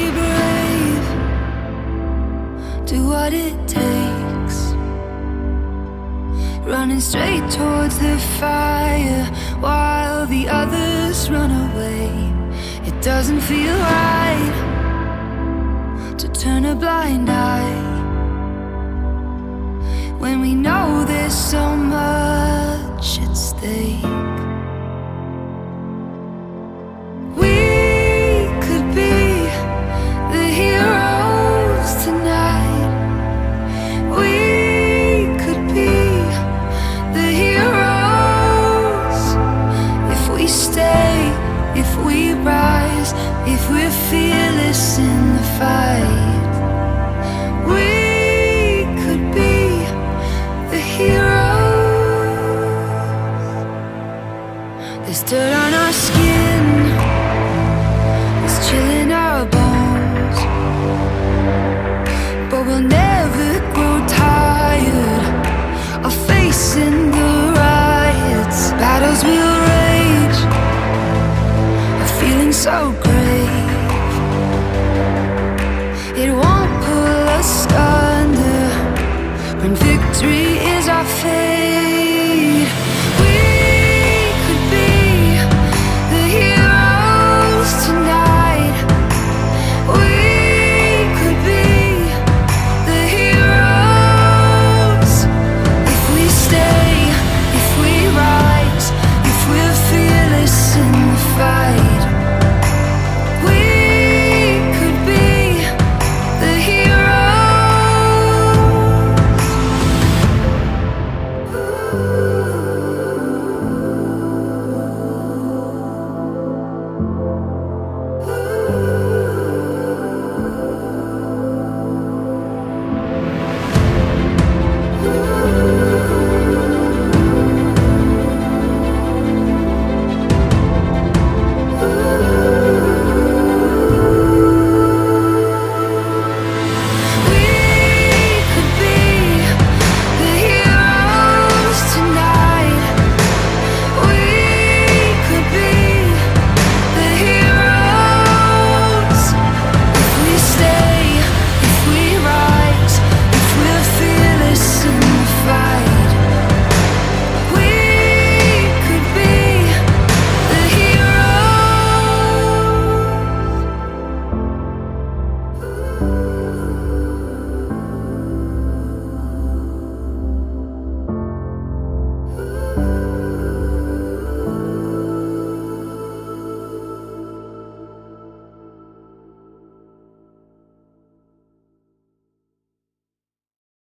brave, do what it takes, running straight towards the fire while the others run away. It doesn't feel right to turn a blind eye when we know there's so much at stake. We could be the heroes tonight. We could be the heroes if we stay, if we rise, if we're fearless in the fight. We could be the heroes. There's dirt on our skin, there's chill in our bones, but we'll never grow tired of facing the riots. Battles will rage, a feeling so